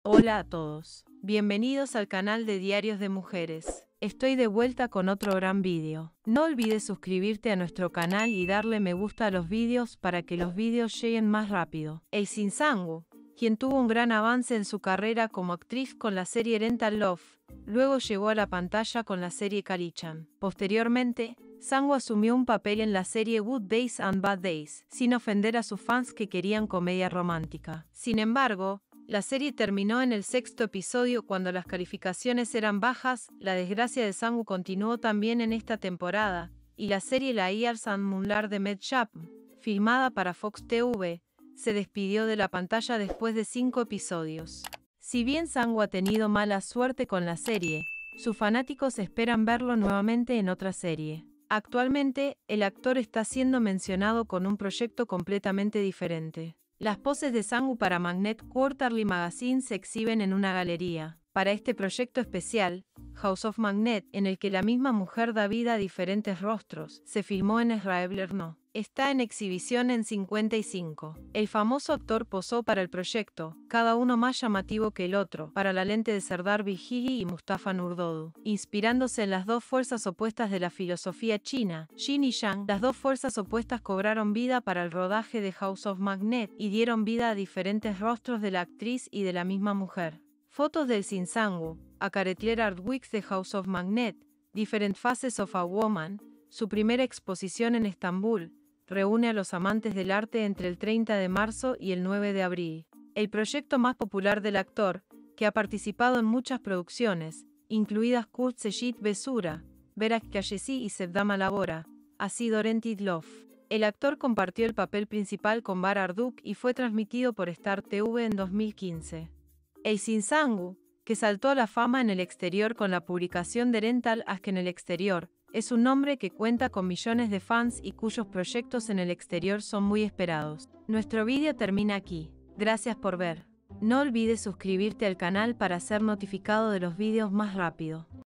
Hola a todos. Bienvenidos al canal de Diarios de Mujeres. Estoy de vuelta con otro gran vídeo. No olvides suscribirte a nuestro canal y darle me gusta a los vídeos para que los vídeos lleguen más rápido. Lee Sang-woo, quien tuvo un gran avance en su carrera como actriz con la serie Rental Love, luego llegó a la pantalla con la serie Kari-chan. Posteriormente, Sang-woo asumió un papel en la serie Good Days and Bad Days, sin ofender a sus fans que querían comedia romántica. Sin embargo, la serie terminó en el sexto episodio cuando las calificaciones eran bajas. La desgracia de Sang-woo continuó también en esta temporada, y la serie La Years and Moonlight de Med Chapman, filmada para Fox TV, se despidió de la pantalla después de 5 episodios. Si bien Sang-woo ha tenido mala suerte con la serie, sus fanáticos esperan verlo nuevamente en otra serie. Actualmente, el actor está siendo mencionado con un proyecto completamente diferente. Las poses de Sang-woo para Magnet Quarterly Magazine se exhiben en una galería. Para este proyecto especial, House of Magnet, en el que la misma mujer da vida a diferentes rostros, se filmó en Israel Lerno. Está en exhibición en 55. El famoso actor posó para el proyecto, cada uno más llamativo que el otro, para la lente de Serdar Vihigi y Mustafa Nurdodu, inspirándose en las dos fuerzas opuestas de la filosofía china, Yin y Yang. Las dos fuerzas opuestas cobraron vida para el rodaje de House of Magnet y dieron vida a diferentes rostros de la actriz y de la misma mujer. Fotos del Lee Sang-woo, a Caretler Artworks de House of Magnet, Different Faces of a Woman, su primera exposición en Estambul, reúne a los amantes del arte entre el 30 de marzo y el 9 de abril. El proyecto más popular del actor, que ha participado en muchas producciones, incluidas Kurt Sejit Besura, Berak Kayesi y Sevdama Labora, ha sido Rented Love. El actor compartió el papel principal con Bar Arduk y fue transmitido por Star TV en 2015. Lee Sang-woo, que saltó a la fama en el exterior con la publicación de Rental Ask en el exterior, es un nombre que cuenta con millones de fans y cuyos proyectos en el exterior son muy esperados. Nuestro vídeo termina aquí. Gracias por ver. No olvides suscribirte al canal para ser notificado de los vídeos más rápido.